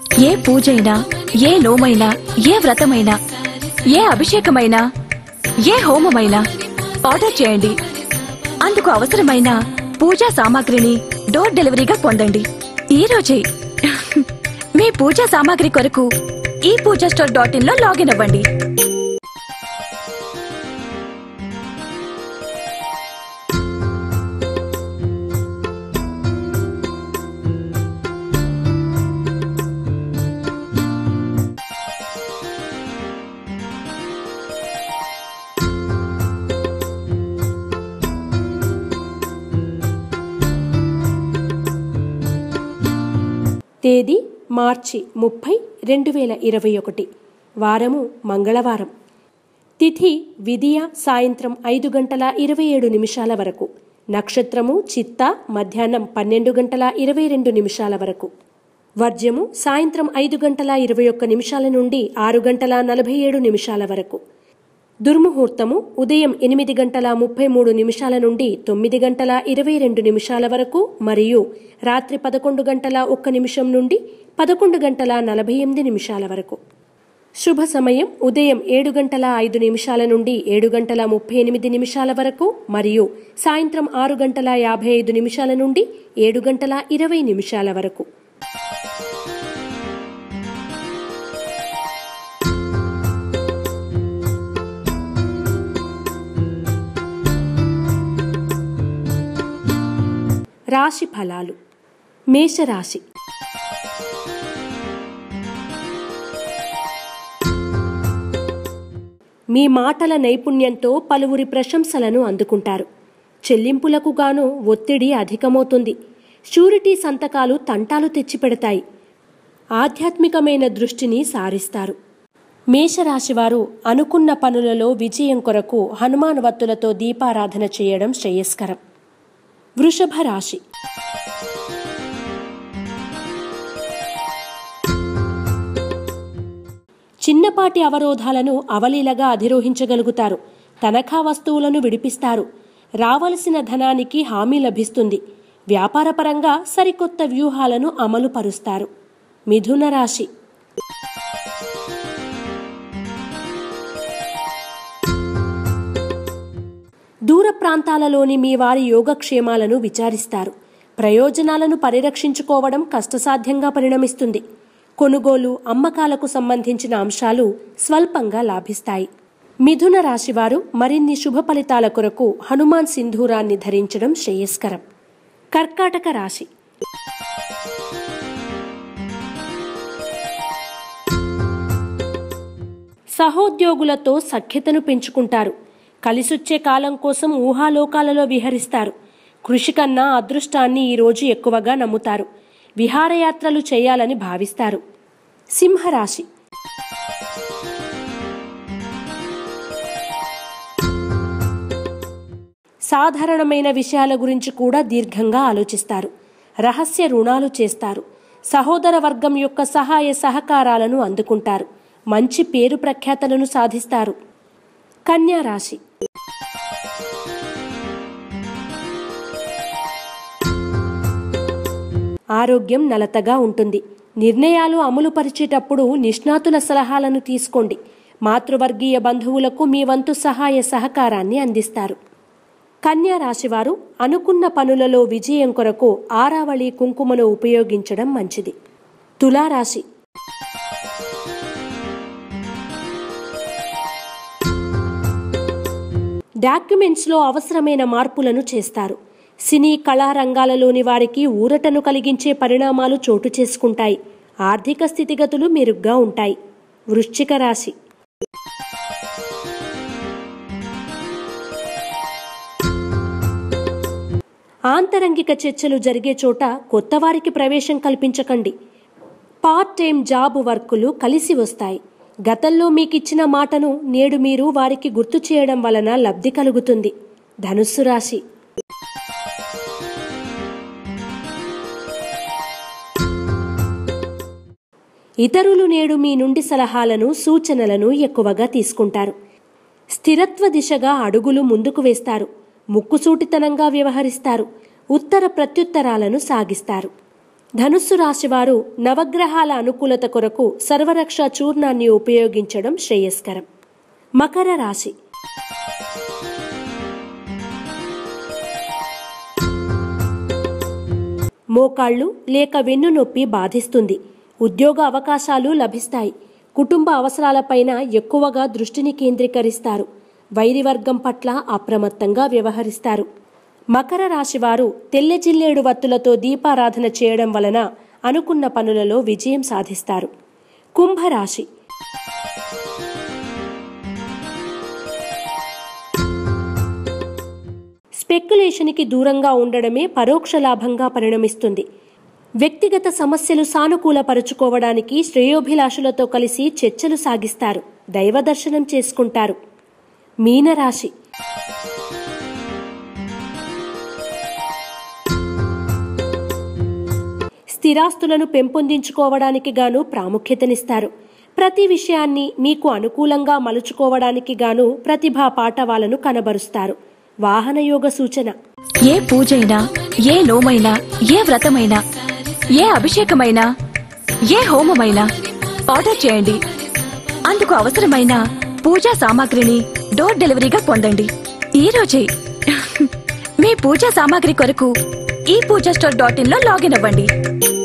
ఏ పూజైనా, ఏ నోమైనా, ఏ వ్రతమైనా, ఏ అభిషేకమైనా, ఏ హోమమైనా ఆర్డర్ చేయండి. అందుకు అవసరమైన పూజా సామాగ్రిని డోర్ డెలివరీగా పొందండి. ఈ రోజే మీ పూజా సామాగ్రి కొరకు ePoojaStore.in లో లాగిన్ అవ్వండి. తేదీ మార్చి 30, 2021. వారము మంగళవారం. తిథి విదియ సాయంత్రం 5:27 వరకు. నక్షత్రము చిత్త మధ్యాహ్నం 12:22 వరకు. వర్జ్యము సాయంత్రం 5:21 నుండి 6:47 వరకు. దుర్ముహూర్తము ఉదయం 8:33 నుండి 9:22 వరకు మరియు రాత్రి 11:01 నుండి 11:48 వరకు. శుభ సమయం ఉదయం 7:05 నుండి 7:38 వరకు మరియు సాయంత్రం 6:55 నుండి 7:20 వరకు. రాశి ఫలాలు. మేషరాశి. మీ మాటల నైపుణ్యంతో పలువురి ప్రశంసలను అందుకుంటారు. చెల్లింపులకు గాను ఒత్తిడి అధికమవుతుంది. షూరిటీ సంతకాలు తంటాలు తెచ్చిపెడతాయి. ఆధ్యాత్మికమైన దృష్టిని సారిస్తారు. మేషరాశివారు అనుకున్న పనులలో విజయం కొరకు హనుమాన్ వత్తులతో దీపారాధన చేయడం శ్రేయస్కరం. వృషభ రాశి. చిన్నపాటి అవరోధాలను అవలీలగా అధిరోహించగలుగుతారు. తనఖా వస్తువులను విడిపిస్తారు. రావలసిన ధనానికి హామీ లభిస్తుంది. వ్యాపారపరంగా సరికొత్త వ్యూహాలను అమలు పరుస్తారు. మిథున రాశి. దూర ప్రాంతాలలోని మీ వారి యోగక్షేమాలను విచారిస్తారు. ప్రయోజనాలను పరిరక్షించుకోవడం కష్టసాధ్యంగా పరిణమిస్తుంది. కొనుగోలు, అమ్మకాలకు సంబంధించిన అంశాలు స్వల్పంగా లాభిస్తాయి. మిథున రాశివారు మరిన్ని శుభ ఫలితాల కొరకు హనుమాన్ సింధూరాన్ని ధరించడం శ్రేయస్కరం. కర్కాటక రాశి. సహోద్యోగులతో సఖ్యతను పెంచుకుంటారు. కలిసొచ్చే కాలం కోసం ఊహాలోకాలలో విహరిస్తారు. కృషి కన్నా అదృష్టాన్ని ఈరోజు ఎక్కువగా నమ్ముతారు. విహారయాత్రలు చేయాలని భావిస్తారు. సింహరాశి. సాధారణమైన విషయాల గురించి కూడా దీర్ఘంగా ఆలోచిస్తారు. రహస్య రుణాలు చేస్తారు. సహోదర వర్గం యొక్క సహాయ సహకారాలను అందుకుంటారు. మంచి పేరు ప్రఖ్యాతలను సాధిస్తారు. కన్యా రాశి. ఆరోగ్యం నలతగా ఉంటుంది. నిర్ణయాలు అమలు పరిచేటప్పుడు నిష్ణాతుల సలహాలను తీసుకోండి. మాతృవర్గీయ బంధువులకు మీ వంతు సహాయ సహకారాన్ని అందిస్తారు. కన్యా రాశివారు అనుకున్న పనులలో విజయం కొరకు ఆరావళి కుంకుమను ఉపయోగించడం మంచిది. తులారాశి. డాక్యుమెంట్స్లో అవసరమైన మార్పులను చేస్తారు. సినీ కళారంగాలలోని వారికి ఊరటను కలిగించే పరిణామాలు చోటు చేసుకుంటాయి. ఆర్థిక స్థితిగతులు మెరుగ్గా ఉంటాయి. వృశ్చిక రాశి. ఆంతరంగిక చర్చలు జరిగే చోట కొత్త వారికి ప్రవేశం కల్పించకండి. పార్ట్ టైం జాబ్ వర్కులు కలిసి వస్తాయి. గతంలో మీకిచ్చిన మాటను నేడు మీరు వారికి గుర్తు చేయడం వలన లబ్ధి కలుగుతుంది. ధనుస్సు రాశి. ఇతరులు నేడు మీ నుండి సలహాలను, సూచనలను ఎక్కువగా తీసుకుంటారు. స్థిరత్వ దిశగా అడుగులు ముందుకు వేస్తారు. ముక్కుసూటితనంగా వ్యవహరిస్తారు. ఉత్తర ప్రత్యుత్తరాలను సాగిస్తారు. ధనుస్సు రాశివారు నవగ్రహాల అనుకూలత కొరకు సర్వరక్ష చూర్ణాన్ని ఉపయోగించడం శ్రేయస్కరం. మకర రాశి. మోకాళ్ళు లేక వెన్నునొప్పి బాధిస్తుంది. ఉద్యోగ అవకాశాలు లభిస్తాయి. కుటుంబ అవసరాలపైన ఎక్కువగా దృష్టిని కేంద్రీకరిస్తారు. వైరివర్గం పట్ల అప్రమత్తంగా వ్యవహరిస్తారు. మకర రాశివారు తెల్ల జిల్లేడు వత్తులతో దీపారాధన చేయడం వలన అనుకున్న పనులలో విజయం సాధిస్తారు. కుంభరాశి. స్పెక్యులేషన్కి దూరంగా ఉండడమే పరోక్ష లాభంగా పరిణమిస్తుంది. వ్యక్తిగత సమస్యలు సానుకూలపరుచుకోవడానికి శ్రేయోభిలాషులతో కలిసి చర్చలు సాగిస్తారు. దైవ దర్శనం చేసుకుంటారు. మీనరాశి. స్థిరాస్తులను పెంపొందించుకోవడానికి గాను ప్రాముఖ్యతనిస్తారు. ప్రతి విషయాన్ని మీకు అనుకూలంగా మలుచుకోవడానికి గాను ప్రతిభా పాటవాలను కనబరుస్తారు. వాహనయోగ సూచన. ఏ పూజైనా, ఏ నోమైనా, ఏ వ్రతమైనా, ఏ అభిషేకమైనా, ఏ హోమమైనా ఆర్డర్ చేయండి. అందుకు అవసరమైన పూజా సామాగ్రిని డోర్ డెలివరీగా పొందండి. ఈ రోజే మీ పూజా సామాగ్రి కొరకు ePoojaStore.in లో లాగిన్ అవ్వండి.